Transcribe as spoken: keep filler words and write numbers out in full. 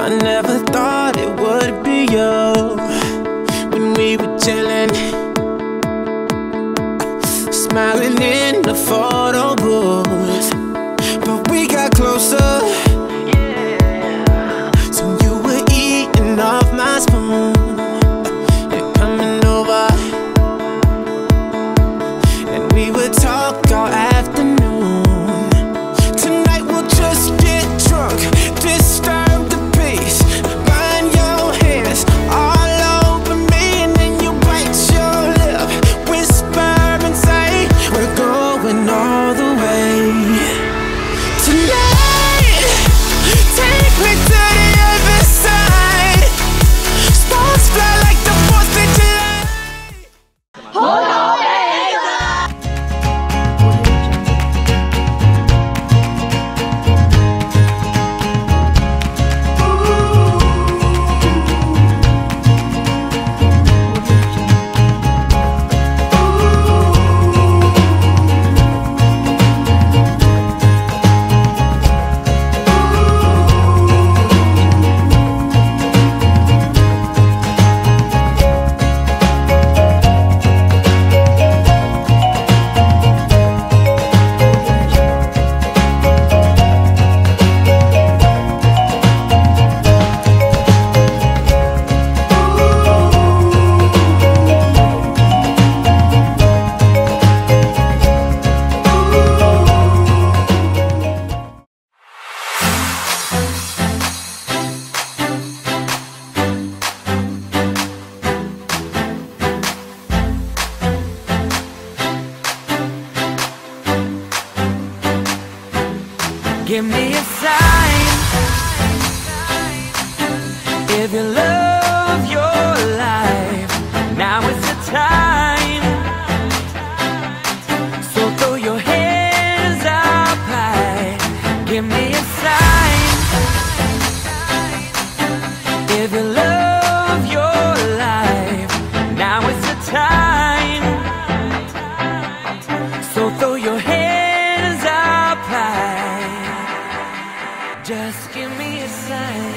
I never thought it would be you when we were chilling, smiling in the photo booth. But we got closer, so you were eating off my spoon. You're coming over, and we would talk all afternoon. Tonight we'll just get drunk, disturb the peace, burn your hands all over me, and then you bite your lip, whisper and say we're going all the way. Tonight, take me to the other side. Sparks fly like the fourth of July. Hold on. Give me a sign if you love your life. Now is the time. So throw your hands up high. Give me a sign if you love your life. Now is the time. So throw your hands up high. Just give me a sign.